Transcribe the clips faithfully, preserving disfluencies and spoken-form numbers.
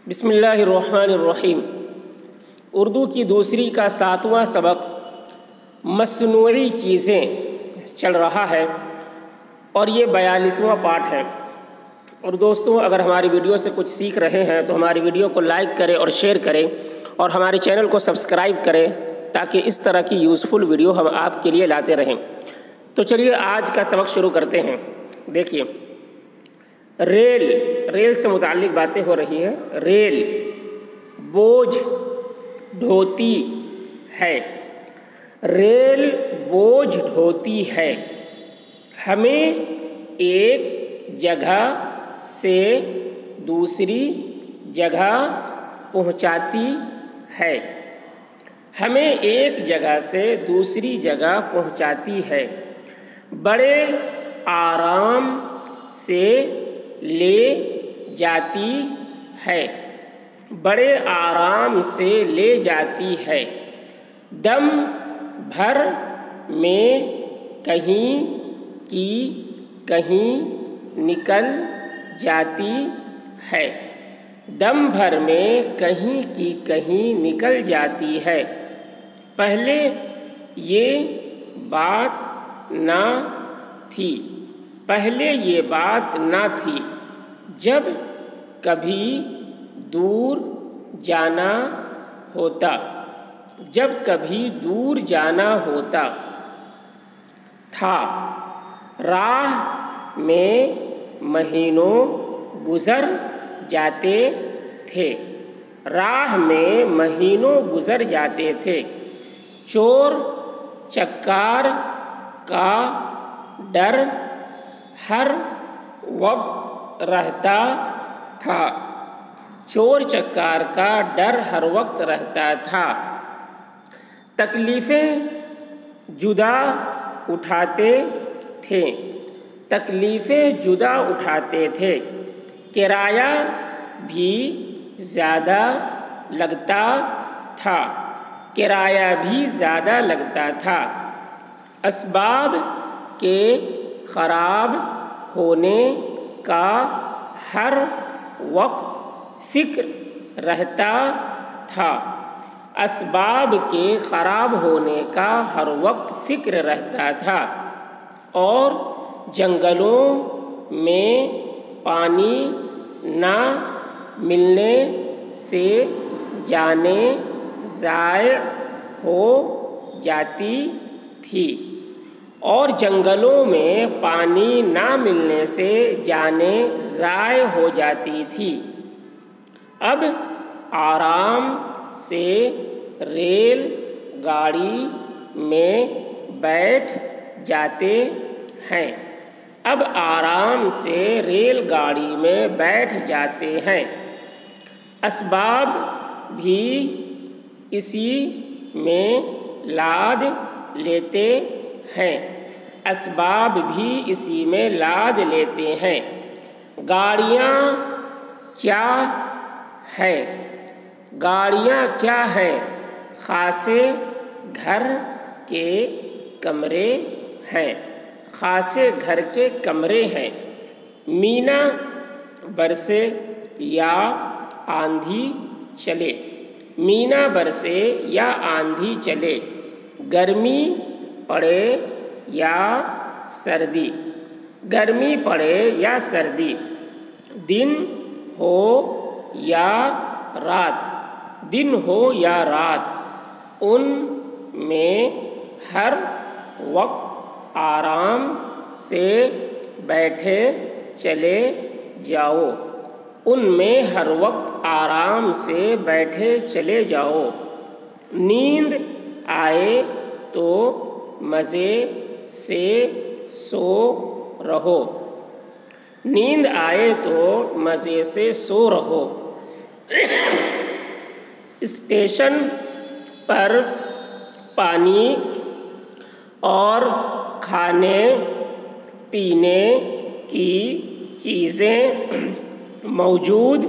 بسم اللہ الرحمن الرحیم۔ اردو کی دوسری کا ساتواں سبق مصنوعی چیزیں چل رہا ہے اور یہ بیالیسواں پارٹ ہے۔ اور دوستوں، اگر ہماری ویڈیو سے کچھ سیکھ رہے ہیں تو ہماری ویڈیو کو لائک کریں اور شیئر کریں اور ہمارے چینل کو سبسکرائب کریں تاکہ اس طرح کی یوزفل ویڈیو ہم آپ کے لیے لاتے رہیں۔ تو چلیے آج کا سبق شروع کرتے ہیں۔ دیکھیے، ریل ریل سے متعلق باتیں ہو رہی ہیں۔ ریل بوجھ ڈھوتی ہے، ریل بوجھ ڈھوتی ہے، ہمیں ایک جگہ سے دوسری جگہ پہنچاتی ہے، ہمیں ایک جگہ سے دوسری جگہ پہنچاتی ہے، بڑے آرام سے لے جاتی ہے، بڑے آرام سے لے جاتی ہے، دم بھر میں کہیں کی کہیں نکل جاتی ہے، دم بھر میں کہیں کی کہیں نکل جاتی ہے۔ پہلے یہ بات نہ تھی پہلے یہ بات نہ تھی جب کبھی دور جانا ہوتا جب کبھی دور جانا ہوتا تھا، راہ میں مہینوں گزر جاتے تھے راہ میں مہینوں گزر جاتے تھے، چور چکار کا ڈر ہر وقت رہتا تھا چور چکار کا ڈر ہر وقت رہتا تھا، تکلیفیں جدا اٹھاتے تھے تکلیفیں جدا اٹھاتے تھے، کرایہ بھی زیادہ لگتا تھا کرایہ بھی زیادہ لگتا تھا، اسباب کے خراب ہونے کا ہر وقت فکر رہتا تھا اسباب کے خراب ہونے کا ہر وقت فکر رہتا تھا، اور جنگلوں میں پانی نہ ملنے سے جانیں ضائع ہو جاتی تھی اور جنگلوں میں پانی نہ ملنے سے جانیں ضائع ہو جاتی تھی۔ اب آرام سے ریل گاڑی میں بیٹھ جاتے ہیں اب آرام سے ریل گاڑی میں بیٹھ جاتے ہیں، اسباب بھی اسی میں لاد لیتے ہیں اسباب بھی اسی میں لاد لیتے ہیں، گاڑیاں کیا ہے گاڑیاں کیا ہیں خاصے گھر کے کمرے ہیں خاصے گھر کے کمرے ہیں، مینا برسے یا آندھی چلے مینا برسے یا آندھی چلے، گرمی پڑے یا سردی گرمی پڑے یا سردی، دن ہو یا رات دن ہو یا رات، ان میں ہر وقت آرام سے بیٹھے چلے جاؤ ان میں ہر وقت آرام سے بیٹھے چلے جاؤ، نیند آئے تو مزے سے سو رہو نیند آئے تو مزے سے سو رہو اسٹیشن پر پانی اور کھانے پینے کی چیزیں موجود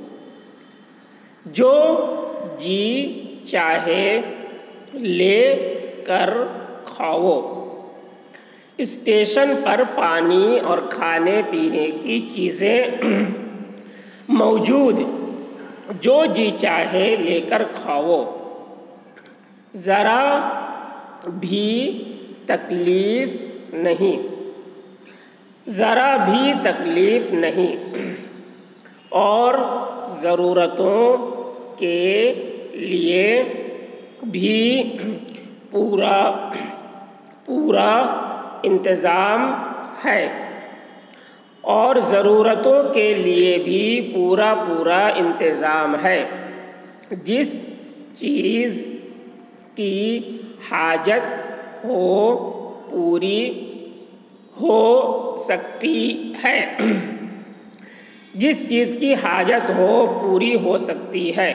جو جی چاہے لے کر کھاؤ اسٹیشن پر پانی اور کھانے پینے کی چیزیں موجود جو جی چاہے لے کر کھاؤ، ذرا بھی تکلیف نہیں، ذرا بھی تکلیف نہیں، اور ضرورتوں کے لیے بھی پورا پورا انتظام ہے اور ضرورتوں کے لیے بھی پورا پورا انتظام ہے۔ جس چیز کی حاجت ہو پوری ہو سکتی ہے جس چیز کی حاجت ہو پوری ہو سکتی ہے۔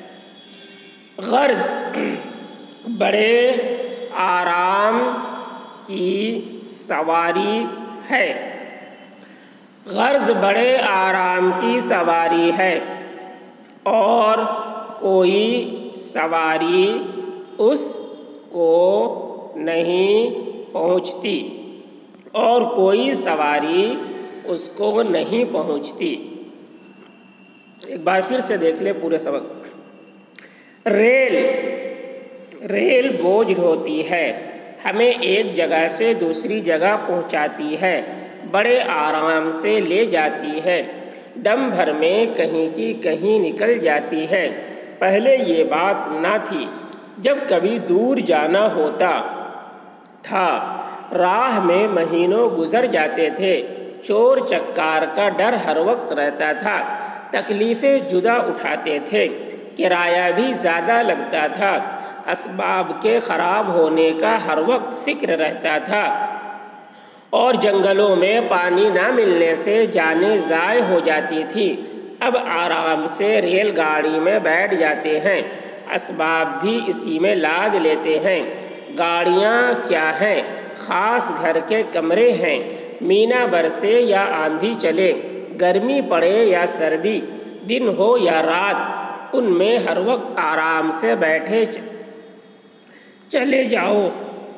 غرض بڑے آرام کی سواری ہے، غرض بڑے آرام کی سواری ہے، اور کوئی سواری اس کو نہیں پہنچتی اور کوئی سواری اس کو نہیں پہنچتی۔ ایک بار پھر سے دیکھ لیں پورے سبق۔ ریل ریل بوجھ ڈھوتی ہے، ہمیں ایک جگہ سے دوسری جگہ پہنچاتی ہے، بڑے آرام سے لے جاتی ہے، دم بھر میں کہیں کی کہیں نکل جاتی ہے۔ پہلے یہ بات نہ تھی، جب کبھی دور جانا ہوتا تھا راہ میں مہینوں گزر جاتے تھے، چور چکار کا ڈر ہر وقت رہتا تھا، تکلیفیں جدا اٹھاتے تھے، کرایہ بھی زیادہ لگتا تھا، اسباب کے خراب ہونے کا ہر وقت فکر رہتا تھا، اور جنگلوں میں پانی نہ ملنے سے جانیں ضائع ہو جاتی تھی۔ اب آرام سے ریل گاڑی میں بیٹھ جاتے ہیں، اسباب بھی اسی میں لاد لیتے ہیں۔ گاڑیاں کیا ہیں، خاص گھر کے کمرے ہیں، مہینہ برسے یا آندھی چلے، گرمی پڑے یا سردی، دن ہو یا رات، ان میں ہر وقت آرام سے بیٹھے چلے جاؤ،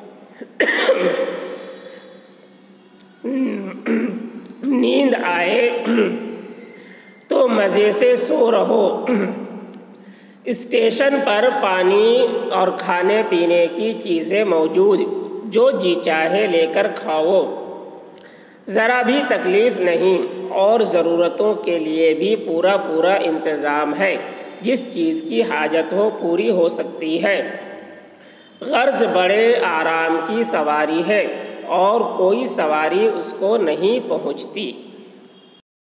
نیند آئے تو مزے سے سو رہو۔ اسٹیشن پر پانی اور کھانے پینے کی چیزیں موجود، جو جی چاہے لے کر کھاؤ، ذرا بھی تکلیف نہیں، اور ضرورتوں کے لیے بھی پورا پورا انتظام ہے، جس چیز کی حاجت ہو پوری ہو سکتی ہے۔ غرض بڑے آرام کی سواری ہے، اور کوئی سواری اس کو نہیں پہنچتی۔